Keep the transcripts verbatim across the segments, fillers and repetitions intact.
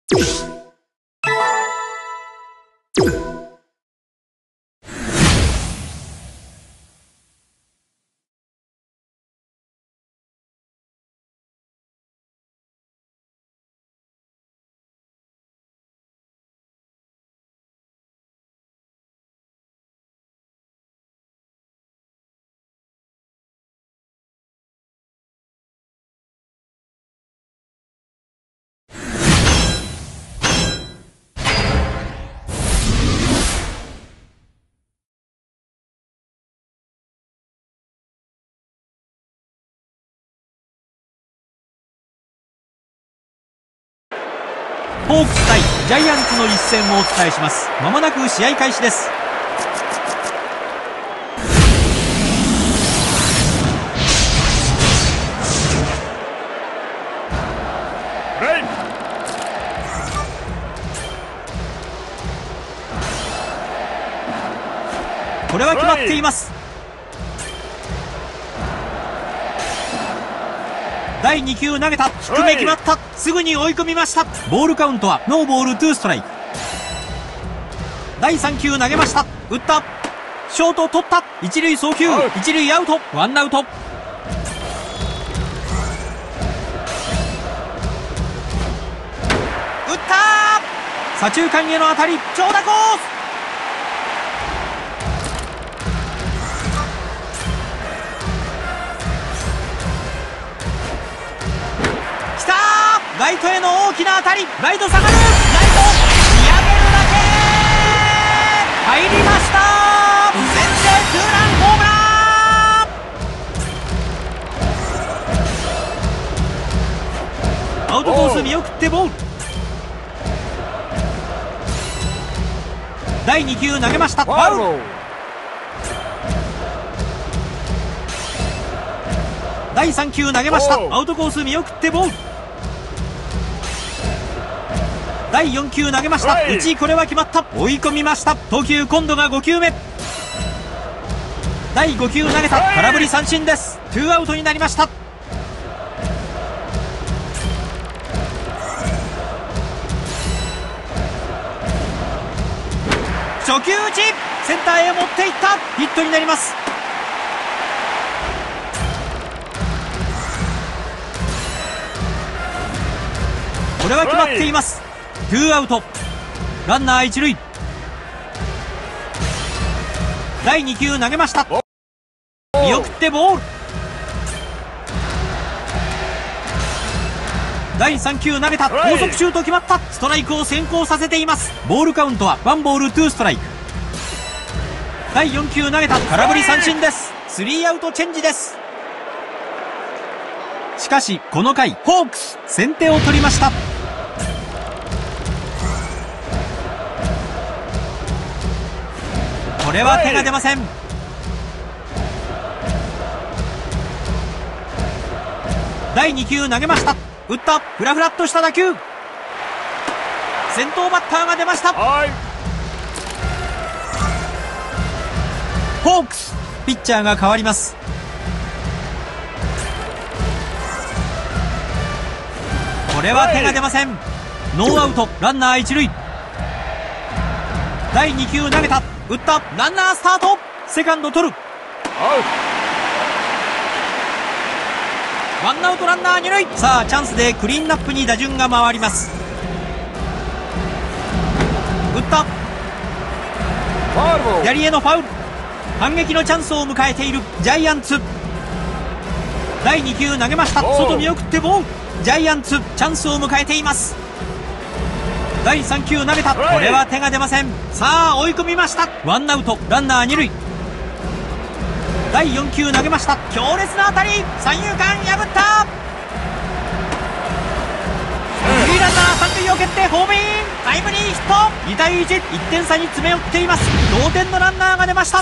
ホークス対ジャイアンツの一戦をお伝えします。まもなく試合開始です。これは決まっています。だいに球投げた。低め決まった。すぐに追い込みました。ボールカウントはノーボールツーストライク。だいさん球投げました。打った。ショート取った。一塁送球。一塁アウト。ワンアウト。打った左中間への当たり。長打コース。ライトへの大きな当たり。ライト下がる。ライト見上げるだけ入りました。先制ツーランホームラン。アウトコース見送ってボール。だいに球投げました。ファウル。だいさん球投げました。アウトコース見送ってボール。だいよん球投げました。内、これは決まった。追い込みました。投球今度がご球目。だいご球投げた。空振り三振です。ツーアウトになりました。初球打ち。センターへ持っていった。ヒットになります。これは決まっています。ツーアウト。ランナー一塁。だいに球投げました。見送ってボール。だいさん球投げた。高速シュート決まった。ストライクを先行させています。ボールカウントはワンボールツーストライク。だいよん球投げた。空振り三振です。スリーアウトチェンジです。しかしこの回ホークス先手を取りました。これは手が出ません。だいに球投げました。打った。フラフラっとした打球。先頭バッターが出ました。ホークスピッチャーが変わります。これは手が出ません。ノーアウト。ランナー一塁。だいに球投げた。打った。ランナースタート。セカンド取る。ワンアウトランナー二塁。さあチャンスでクリーンナップに打順が回ります。打った。左へのファウル。反撃のチャンスを迎えているジャイアンツ。だいに球投げました。外見送ってボール。ジャイアンツチャンスを迎えています。だいさん球投げた。これは手が出ません。さあ追い込みました。ワンアウトランナー二塁。だいよん球投げました。強烈な当たり。三遊間破った。スリーランナー三塁を蹴ってホームイン。タイムリーヒット。に対いち。いってん差に詰め寄っています。同点のランナーが出ました。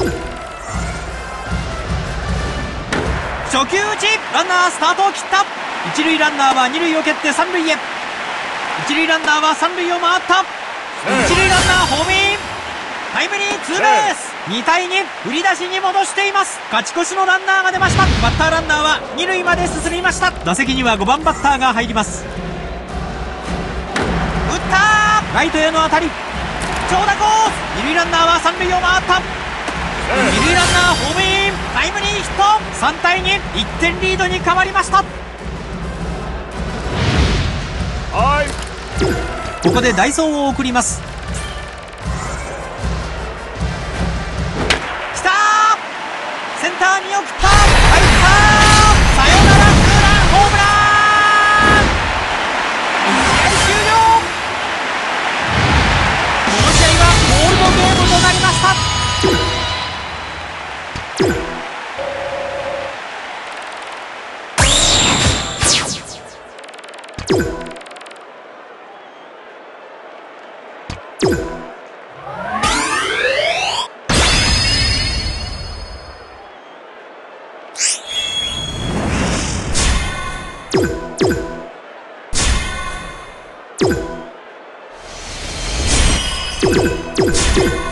初球打ち。ランナースタートを切った。一塁ランナーは二塁を蹴って三塁へ。一塁ランナーは三塁を回った。一塁ランナーホームイン。タイムリーツーベース。に対に振り出しに戻しています。勝ち越しのランナーが出ました。バッターランナーは二塁まで進みました。打席にはごばんバッターが入ります。 ったー、ライトへの当たり、長打コース、二塁ランナーは三塁を回った、二塁ランナーホームイン、タイムリーヒット、さんたいに、いってんリードに変わりました。ここで代走を送ります。きたー、センター見送った、入ったー、サヨナラツーランホームラン、試合終了。この試合はコールドゲームとなりました。you